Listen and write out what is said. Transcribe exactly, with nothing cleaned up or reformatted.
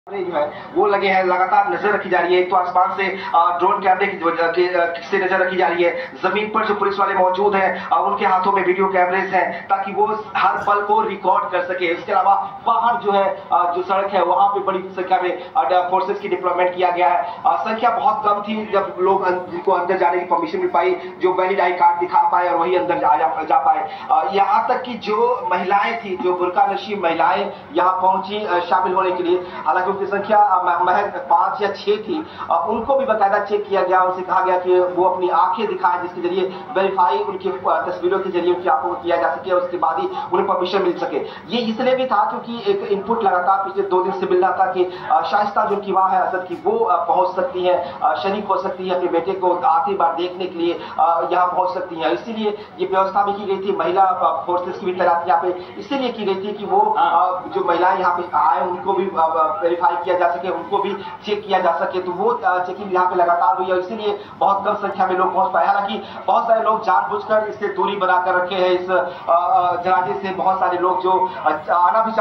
जो है वो लगे हैं, लगातार नजर रखी जा रही है। एक तो आसमान से ड्रोन कैमरे की वजह से नजर रखी जा रही है, जमीन पर जो पुलिस वाले मौजूद हैं उनके हाथों में वीडियो कैमरेज हैं ताकि वो हर पल को रिकॉर्ड कर सके। इसके अलावा बाहर जो है जो सड़क है वहां पे बड़ी संख्या में फोर्सेस की डिप्लॉयमेंट किया गया है। संख्या बहुत कम थी जब लोग जिनको अंदर जाने की परमिशन मिल पाई, जो वैलिड आई कार्ड दिखा पाए और वही अंदर जा, जा, जा पाए। यहाँ तक कि जो महिलाएं थी, जो बुर्का नशीब महिलाएं यहाँ पहुंची शामिल होने के लिए, हालांकि उनकी संख्या महज पांच या छह थी, उनको भी बाकायदा चेक किया गया। उनसे कहा गया कि वो अपनी आंखें दिखाएं जिसके जरिए वेरीफाई उनकी तस्वीरों के जरिए उनकी आंखों को किया जा सके, उसके बाद ही उन्हें परमिशन मिल सके। ये इसलिए भी था क्योंकि एक इनपुट लगातार पिछले दो दिन से मिल रहा था कि शाइस्ता जो की मां है असद की, वो पहुंच सकती है, शरीक हो सकती है, अपने बेटे को आखिरी बार देखने के लिए यहाँ पहुंच सकती है। इसीलिए ये व्यवस्था भी की गई थी। महिला फोर्सेस की भी तैनाती यहाँ पे इसीलिए की गई थी कि वो जो महिलाएं यहाँ पे आए उनको भी वेरीफाई किया जा सके, उनको भी चेक किया जा सके। तो वो चेकिंग यहाँ पे लगातार हुई है, इसीलिए बहुत कम संख्या में लोग पहुंच पाए। हालांकि बहुत सारे लोग जानबूझकर इससे दूरी बनाकर रखे हैं। इस जनाजे से बहुत सारे लोग जो आना भी